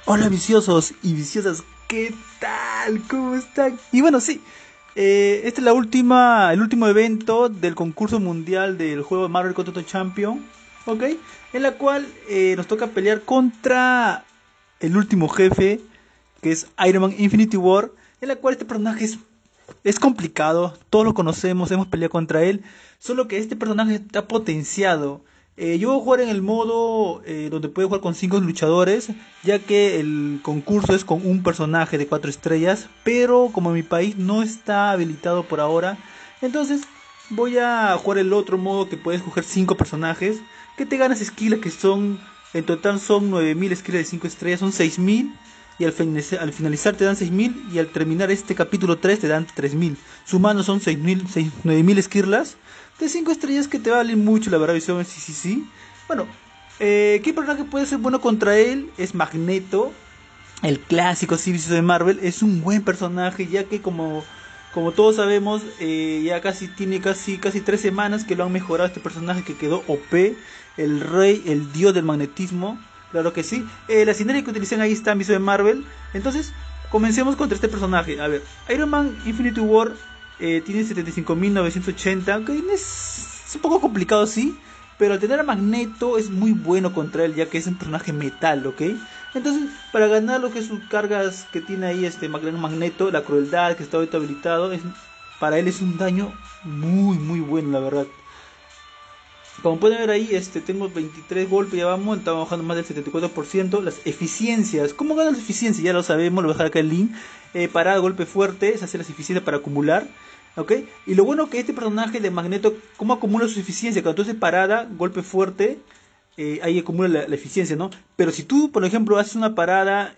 Hola viciosos y viciosas, ¿qué tal? ¿Cómo están? Y bueno, sí, este es el último evento del concurso mundial del juego Marvel contra the Champion, ¿ok? En la cual nos toca pelear contra el último jefe, que es Iron Man Infinity War, en la cual este personaje es complicado, todos lo conocemos, hemos peleado contra él, solo que este personaje está potenciado. Yo voy a jugar en el modo donde puede jugar con 5 luchadores, ya que el concurso es con un personaje de 4 estrellas, pero como en mi país no está habilitado por ahora, entonces voy a jugar el otro modo que puedes coger 5 personajes, que te ganas skills que son, en total son 9000 skills de 5 estrellas, son 6000 y al finalizar te dan 6000 y al terminar este capítulo 3 te dan 3000. Sumando son 6000, 9000 esquirlas de 5 estrellas que te valen mucho, la verdad, visión, sí, sí, sí. Bueno, ¿qué personaje puede ser bueno contra él? Es Magneto, el clásico servicio de Marvel. Es un buen personaje, ya que como todos sabemos, ya tiene casi 3 semanas que lo han mejorado este personaje que quedó OP, el rey, el dios del magnetismo. Claro que sí. La sinergia que utilizan ahí está en Viso de Marvel. Entonces, comencemos contra este personaje. A ver, Iron Man Infinity War tiene 75.980. Ok, es un poco complicado, sí. Pero al tener a Magneto es muy bueno contra él, ya que es un personaje metal, ¿ok? Entonces, para ganar lo que es sus cargas que tiene ahí este Magneto, la crueldad que está ahorita habilitado, para él es un daño muy bueno, la verdad. Como pueden ver ahí, tengo 23 golpes, ya vamos, estamos bajando más del 74%. Las eficiencias, ¿cómo ganan las eficiencias? Ya lo sabemos, lo voy a dejar acá el link. Parada, golpe fuerte, se hace las eficiencias para acumular. ¿Ok? Y lo bueno que este personaje de Magneto, ¿cómo acumula su eficiencia? Cuando tú haces parada, golpe fuerte, ahí acumula la eficiencia, ¿no? Pero si tú, por ejemplo, haces una parada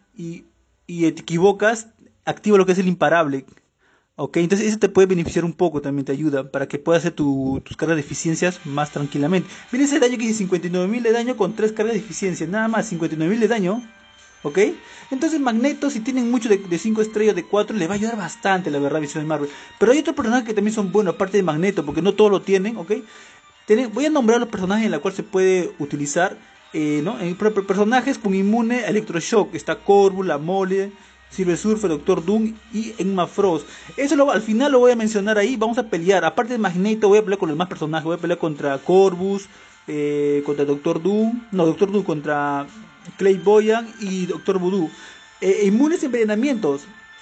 y te equivocas, activa lo que es el imparable. Ok, entonces eso te puede beneficiar un poco, también te ayuda para que puedas hacer tus cargas de eficiencias más tranquilamente. Mira ese daño que dice 59.000 de daño con 3 cargas de eficiencia, nada más 59.000 de daño. ¿Ok? Entonces Magneto, si tienen mucho de 5 estrellas, de 4 le va a ayudar bastante, la verdad, visión de Marvel. Pero hay otros personajes que también son buenos, aparte de Magneto, porque no todos lo tienen, ¿ok? Voy a nombrar los personajes en los cuales se puede utilizar, ¿no? Personajes con inmune a electroshock. Está Corvus, la Mole, Silver Surfer, Doctor Doom y Emma Frost. Al final lo voy a mencionar ahí. Vamos a pelear. Aparte de Magneto, voy a pelear con los demás personajes. Voy a pelear contra Corvus, contra Doctor Doom. No, Doctor Doom contra Clay Boyan y Doctor Voodoo. Inmunes a envenenamientos.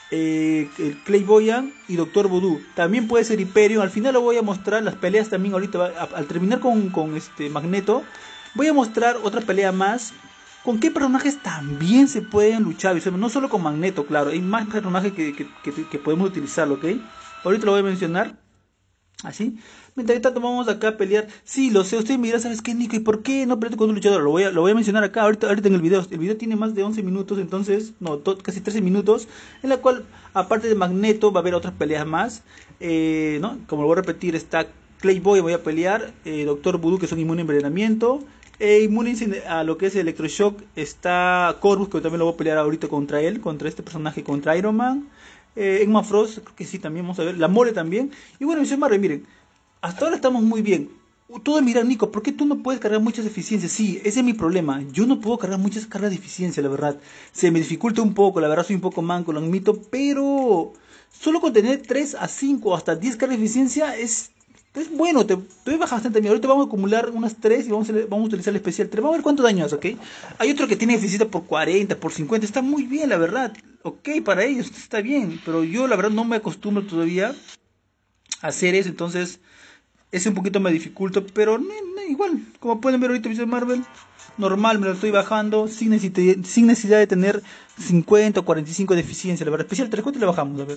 El Clay Boyan y Doctor Voodoo. También puede ser Hyperion. Al final lo voy a mostrar. Las peleas también ahorita. Al terminar con este Magneto, voy a mostrar otra pelea más. ¿Con qué personajes también se pueden luchar? No solo con Magneto, claro. Hay más personajes que podemos utilizar, ¿ok? Ahorita lo voy a mencionar. Así. Mientras tanto vamos acá a pelear. Sí, lo sé. Usted me dirá, ¿sabes qué, Nico? ¿Y por qué no peleas con un luchador? Lo voy a mencionar acá, ahorita en el video. El video tiene más de 11 minutos, entonces, no, casi 13 minutos. En la cual, aparte de Magneto, va a haber otras peleas más. ¿No? Como lo voy a repetir, está Clayboy, voy a pelear. Doctor Voodoo, que son inmune a envenenamiento. Inmune a lo que es electroshock. Está Corvus, que también lo voy a pelear ahorita contra él, contra este personaje, contra Iron Man. Emma Frost, creo que sí, también vamos a ver. La Mole también. Y bueno, Misión Marvel, miren, hasta ahora estamos muy bien. Todos miran, Nico, ¿por qué tú no puedes cargar muchas eficiencias? Sí, ese es mi problema. Yo no puedo cargar muchas cargas de eficiencia, la verdad. Se me dificulta un poco, la verdad soy un poco manco, lo admito, pero solo con tener 3 a 5 o hasta 10 cargas de eficiencia es bueno, te baja bastante bien. Ahorita vamos a acumular unas 3 y vamos a utilizar el especial 3. Vamos a ver cuánto daño hace, ¿ok? Hay otro que tiene eficiencia por 40, por 50, está muy bien, la verdad. Ok, para ellos está bien, pero yo la verdad no me acostumbro todavía a hacer eso, entonces es un poquito me dificulto, pero igual, como pueden ver ahorita Mr. Marvel, normal, me lo estoy bajando sin necesidad de tener 50 o 45 de eficiencia, la verdad. Especial 3, ¿cuánto le bajamos? A ver.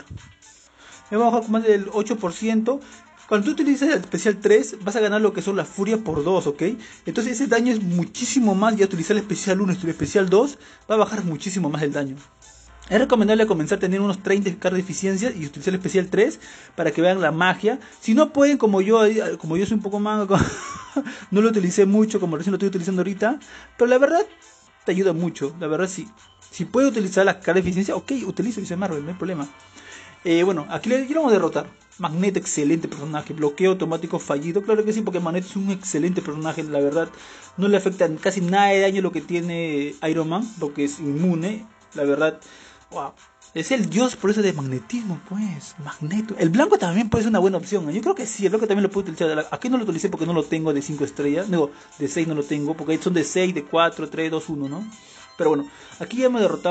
Le vamos a bajar con más del 8%. Cuando tú utilizas el especial 3, vas a ganar lo que son las furias por 2, ¿ok? Entonces ese daño es muchísimo más, ya utilizar el especial 1 y el especial 2, va a bajar muchísimo más el daño. Es recomendable comenzar a tener unos 30 cargas de eficiencia y utilizar el especial 3 para que vean la magia. Si no pueden, como yo soy un poco mango, no lo utilicé mucho, como recién lo estoy utilizando ahorita, pero la verdad te ayuda mucho. La verdad, sí. Si puedes utilizar la carga de eficiencia, ok, utilizo, dice Marvel, no hay problema. Bueno, aquí le vamos a derrotar. Magneto, excelente personaje. Bloqueo automático fallido. Claro que sí, porque Magneto es un excelente personaje. La verdad, no le afecta casi nada de daño lo que tiene Iron Man, porque es inmune. La verdad, wow. Es el dios por eso de magnetismo, pues. Magneto. El blanco también puede ser una buena opción. Yo creo que sí, el blanco también lo puedo utilizar. Aquí no lo utilicé porque no lo tengo de 5 estrellas. No, de 6 no lo tengo. Porque son de 6, de 4, 3, 2, 1, ¿no? Pero bueno, aquí ya hemos derrotado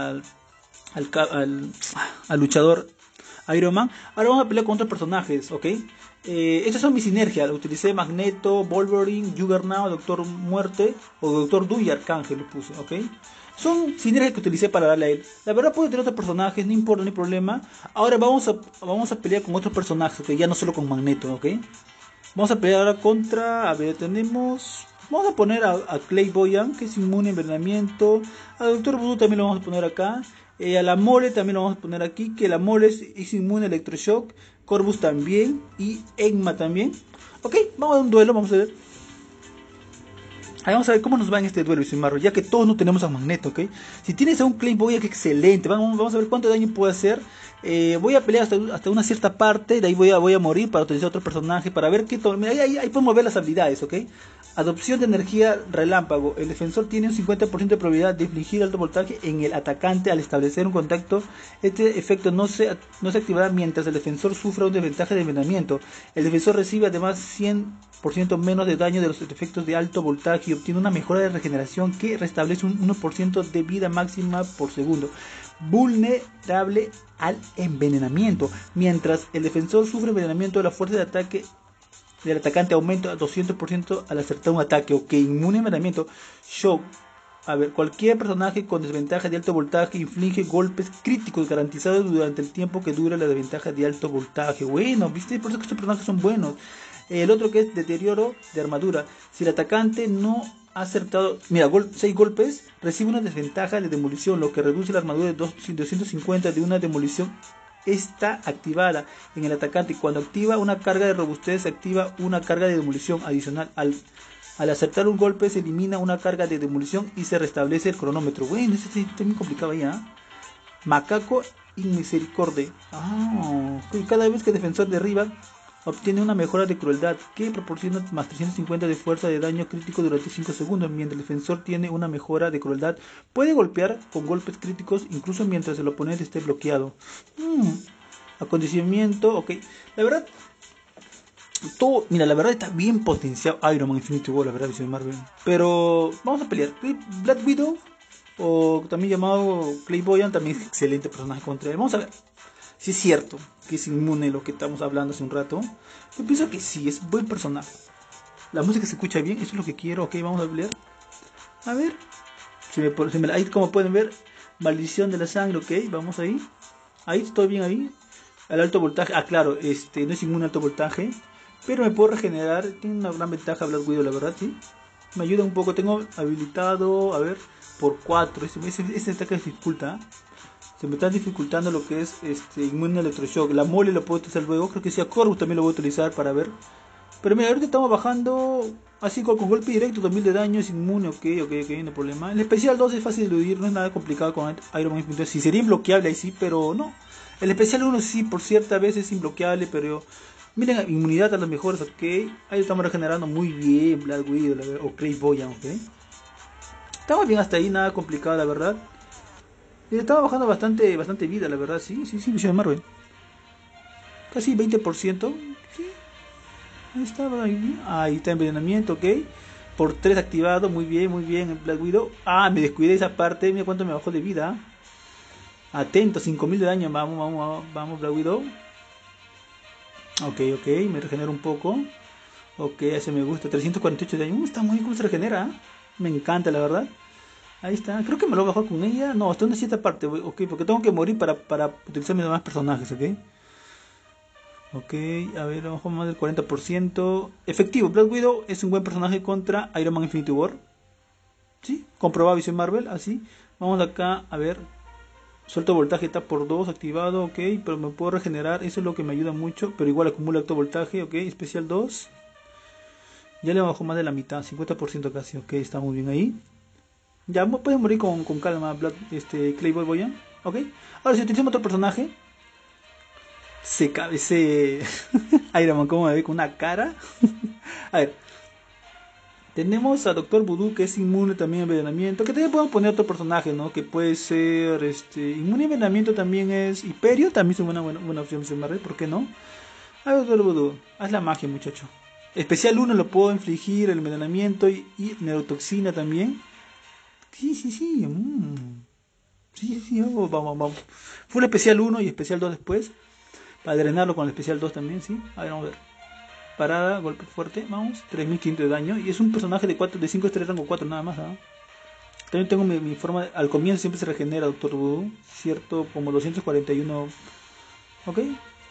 al luchador Iron Man. Ahora vamos a pelear con otros personajes, ¿ok? Estas son mis sinergias. Utilicé Magneto, Wolverine, Juggernaut, Doctor Muerte o Doctor Doom y Arcángel lo puse, ¿ok? Son sinergias que utilicé para darle a él. La verdad puedo tener otros personajes, no importa, no hay problema. Ahora vamos a pelear con otros personajes, ¿ok? Ya no solo con Magneto, ¿ok? Vamos a pelear ahora contra, a ver, tenemos... Vamos a poner a Clay Boyan, que es inmune a envenenamiento. A Doctor Voodoo también lo vamos a poner acá. A la Mole también lo vamos a poner aquí, que la Mole es inmune a electroshock. Corvus también y Enma también. Ok, vamos a un duelo, vamos a ver. Ahí vamos a ver cómo nos va en este duelo, Marro, ya que todos no tenemos a Magneto, ¿ok? Si tienes a un Clay Boyan, que excelente. Vamos a ver cuánto daño puede hacer. Voy a pelear hasta una cierta parte, de ahí voy a morir para utilizar otro personaje, para ver qué... Ahí podemos ver las habilidades, ¿ok? Adopción de energía relámpago. El defensor tiene un 50% de probabilidad de infligir alto voltaje en el atacante al establecer un contacto. Este efecto no se activará mientras el defensor sufra un desventaja de envenenamiento. El defensor recibe además 100% menos de daño de los efectos de alto voltaje y obtiene una mejora de regeneración que restablece un 1% de vida máxima por segundo. Vulnerable al envenenamiento. Mientras el defensor sufre envenenamiento, la fuerza de ataque del atacante aumenta a 200% al acertar un ataque. Ok, inmune a envenenamiento. Shock. A ver, cualquier personaje con desventaja de alto voltaje inflige golpes críticos garantizados durante el tiempo que dura la desventaja de alto voltaje. Bueno, viste, por eso que estos personajes son buenos. El otro que es deterioro de armadura. Si el atacante no ha acertado, mira, 6 golpes, recibe una desventaja de demolición, lo que reduce la armadura de 250 de una demolición. Está activada en el atacante y cuando activa una carga de robustez se activa una carga de demolición adicional. Al acertar un golpe se elimina una carga de demolición y se restablece el cronómetro. Bueno, este está muy complicado ya. Macaco Inmisericordia. Cada vez que el defensor derriba obtiene una mejora de crueldad que proporciona más 350 de fuerza de daño crítico durante 5 segundos. Mientras el defensor tiene una mejora de crueldad, puede golpear con golpes críticos incluso mientras el oponente esté bloqueado. Acondicionamiento, ok. La verdad, todo, mira, la verdad está bien potenciado Iron Man Infinity War, la verdad, visión Marvel. Pero vamos a pelear. Black Widow, o también llamado Clay Boyan, también es excelente personaje contra él. Vamos a ver si es cierto que es inmune lo que estamos hablando hace un rato. Yo pienso que sí, es buen personaje. La música se escucha bien, eso es lo que quiero. Ok, vamos a pelear. A ver. Ahí como pueden ver, maldición de la sangre, ok, vamos ahí. Ahí estoy bien ahí. Al alto voltaje, claro, no es inmune al alto voltaje. Pero me puedo regenerar, tiene una gran ventaja Black Widow, la verdad, sí. Me ayuda un poco, tengo habilitado, a ver, por 4. Ese ataque dificulta. Se me está dificultando lo que es inmune al electroshock. La Mole lo puedo utilizar luego, creo que sí, a Corvus también lo voy a utilizar para ver. Pero mira, ahorita estamos bajando así con golpe directo, 2000 de daño, es inmune, ok, no hay problema. El especial 2 es fácil de eludir, no es nada complicado con Iron Man Infinity. Si sería imbloqueable ahí sí, pero no. El especial 1 sí, por cierta vez es imbloqueable, pero miren, inmunidad a las mejores, ok. Ahí estamos regenerando muy bien, Black Widow o Clay Boyan, ok. Estamos bien hasta ahí, nada complicado, la verdad. Y estaba bajando bastante vida, la verdad, sí, visión de Marvel. Casi 20%, sí. Ahí estaba, ahí está envenenamiento, ok. Por 3 activado, muy bien, el Black Widow. Me descuidé esa parte, mira cuánto me bajó de vida. Atento, 5000 de daño, vamos, Black Widow. Ok, me regenero un poco. Ok, ese me gusta, 348 de daño. Está muy bien cómo se regenera. Me encanta, la verdad. Ahí está, creo que me lo voy a bajar con ella. No, hasta una cierta parte, ok, porque tengo que morir para utilizar mis demás personajes, ok. Ok, a ver, a lo mejor más del 40%. Efectivo, Black Widow es un buen personaje contra Iron Man Infinity War. ¿Sí? Comprobado visión Marvel, así. Vamos acá, a ver. Suelto voltaje está por 2 activado, ok, pero me puedo regenerar, eso es lo que me ayuda mucho. Pero igual acumula alto voltaje, ok, especial 2. Ya le bajo más de la mitad, 50% casi, ok, está muy bien ahí. Ya pueden morir con calma, Clay Boyan, ok. Ahora si utilizamos otro personaje, ese Iron Man, como me ve con una cara. A ver, Tenemos a Doctor Voodoo, que es inmune también a envenenamiento. Que también podemos poner otro personaje, ¿no? Que puede ser inmune a envenenamiento también es Hiperio. También es una buena opción, ¿por qué no? A ver, Doctor Voodoo, haz la magia, muchacho. Especial 1 lo puedo infligir el envenenamiento y neurotoxina también. Sí. Sí, vamos. Full especial 1 y especial 2 después. Para drenarlo con el especial 2 también, ¿sí? A ver, vamos a ver. Parada, golpe fuerte, vamos. 3500 de daño. Y es un personaje de 5 estrellas, rango 4 nada más, ¿ah? También tengo mi forma. Al comienzo siempre se regenera Doctor Voodoo. Cierto, como 241. Ok.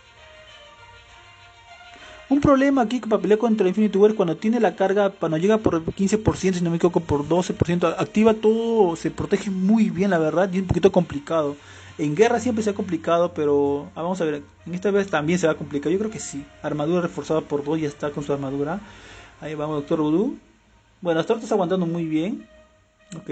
Un problema aquí para pelear contra Infinity War cuando tiene la carga, cuando llega por 15%, si no me equivoco, por 12%, activa todo, se protege muy bien, la verdad, y es un poquito complicado. En guerra siempre se ha complicado, pero vamos a ver, en esta vez también se va a complicar, yo creo que sí. Armadura reforzada por 2, ya está con su armadura. Ahí vamos, Doctor Voodoo. Bueno, hasta ahora está aguantando muy bien. Ok.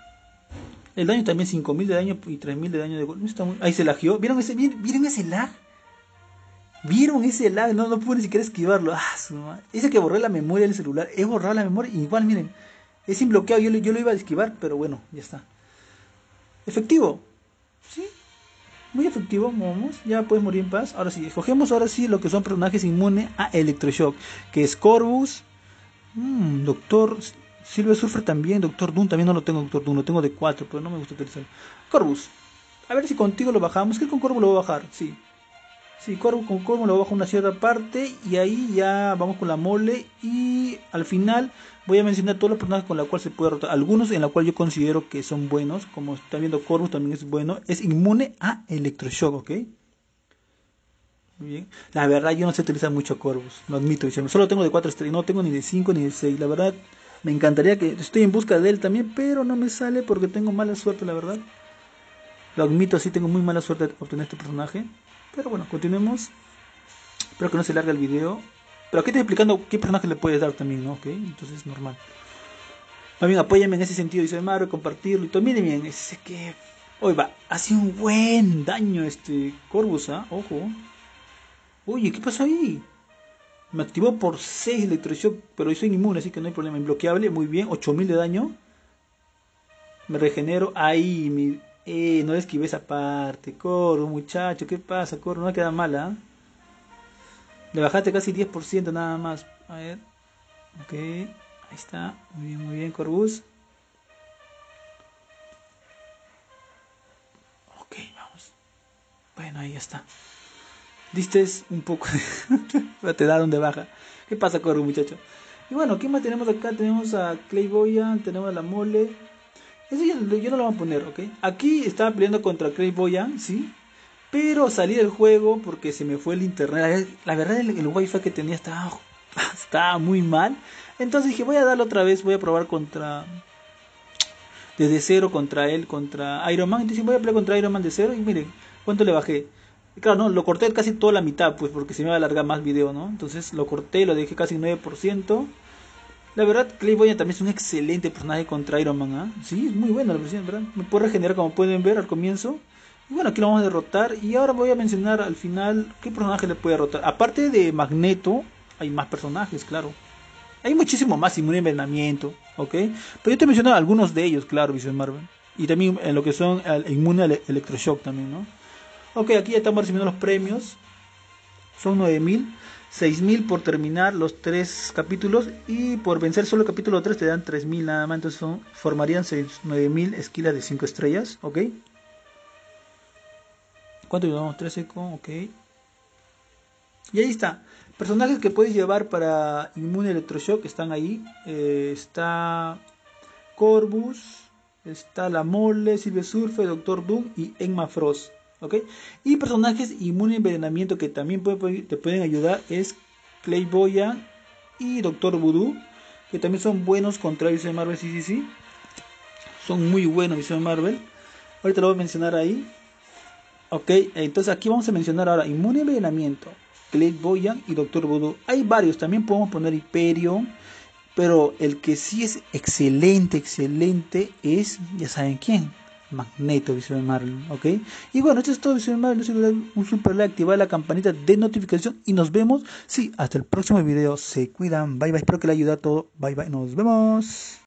El daño también 5000 de daño y 3000 de daño de golpe. Ahí se lagió. ¿Vieron ese lag? ¿Vieron ese lag? No pude ni siquiera esquivarlo. Ese que borré la memoria del celular. He borrado la memoria. Igual, miren. Es imbloqueado. Yo lo iba a esquivar, pero bueno, ya está. Efectivo. Sí. Muy efectivo, vamos. Ya puedes morir en paz. Ahora sí, escogemos lo que son personajes inmunes a Electroshock. Que es Corvus. Doctor Silver Surfer también. Doctor Doom también no lo tengo. Doctor Doom lo tengo de 4, pero no me gusta utilizarlo. Corvus. A ver si contigo lo bajamos. Que con Corvus lo voy a bajar. Sí. Sí, con Corvo lo bajo una cierta parte y ahí ya vamos con la mole y al final voy a mencionar todos los personajes con los cuales se puede rotar. Algunos en los cuales yo considero que son buenos, como está viendo Corvus también es bueno. Es inmune a Electroshock, ¿ok? Muy bien. La verdad yo no sé utilizar mucho Corvus, lo admito. Solo tengo de 4 estrellas, no tengo ni de 5 ni de 6. La verdad me encantaría que estoy en busca de él también, pero no me sale porque tengo mala suerte, la verdad. Lo admito, sí tengo muy mala suerte de obtener este personaje. Pero bueno, continuemos. Espero que no se largue el video. Pero aquí estoy explicando qué personaje le puedes dar también, ¿no? Ok, entonces es normal. Más bien apóyame en ese sentido, dice Mario, compartirlo y todo. Miren bien, ese que... Hoy va, hace un buen daño este Corvus, ¿ah? Ojo. Oye, ¿qué pasó ahí? Me activó por 6 electroshock, pero yo soy inmune, así que no hay problema. Imbloqueable, muy bien, 8000 de daño. Me regenero, ahí, no le esquivé esa parte. Corvus, muchacho, ¿qué pasa? Corvus, no queda mala, ¿ah? Le bajaste casi 10% nada más. A ver. Ok. Ahí está. Muy bien, Corvus. Ok, vamos. Bueno, ahí está. Diste un poco. Te da donde baja. ¿Qué pasa, Corvus, muchacho? Y bueno, ¿qué más tenemos acá? Tenemos a Clay Boyan, tenemos a la mole. Eso yo no lo voy a poner, ¿ok? Aquí estaba peleando contra Clay Boyan, ¿sí? Pero salí del juego porque se me fue el internet. La verdad el wifi que tenía estaba muy mal. Entonces dije, voy a darle otra vez, voy a probar desde cero contra él, contra Iron Man. Entonces voy a pelear contra Iron Man de cero y miren, ¿cuánto le bajé? Claro, no, lo corté casi toda la mitad, pues porque se me va a alargar más video, ¿no? Entonces lo corté, lo dejé casi 9%. La verdad, Clay Boyan también es un excelente personaje contra Iron Man, ¿ah? Sí, es muy bueno la versión, ¿verdad? Me puede regenerar como pueden ver al comienzo. Y bueno, aquí lo vamos a derrotar. Y ahora voy a mencionar al final qué personaje le puede derrotar. Aparte de Magneto, hay más personajes, claro. Hay muchísimo más inmune a envenenamiento, ¿ok? Pero yo te menciono algunos de ellos, claro, Vision Marvel. Y también en lo que son inmune al electroshock también, ¿no? Ok, aquí ya estamos recibiendo los premios. Son 9000. 6000 por terminar los 3 capítulos. Y por vencer solo el capítulo 3 te dan 3000 nada más. Entonces formarían 9000 esquilas de 5 estrellas, ¿ok? ¿Cuánto llevamos? 13 con, ok. Y ahí está. Personajes que puedes llevar para inmune electroshock están ahí. Está Corvus, está la Mole, Silver Surfer, Doctor Doom y Emma Frost. ¿Ok? Y personajes inmune a envenenamiento que también te pueden ayudar es Clay Boyan y Doctor Voodoo, que también son buenos contra Vision Marvel, sí. Son muy buenos Vision Marvel. Ahorita lo voy a mencionar ahí. Ok, entonces aquí vamos a mencionar ahora inmune a envenenamiento, Clay Boyan y Doctor Voodoo. Hay varios, también podemos poner Hyperion, pero el que sí es excelente es, ya saben quién, Magneto, Visión Marvel, ¿ok? Y bueno, esto es todo, Visión Marvel. No se olviden un super like, activar la campanita de notificación y nos vemos, sí, hasta el próximo video. Se cuidan, bye bye, espero que les haya ayudado a todo, bye bye, nos vemos.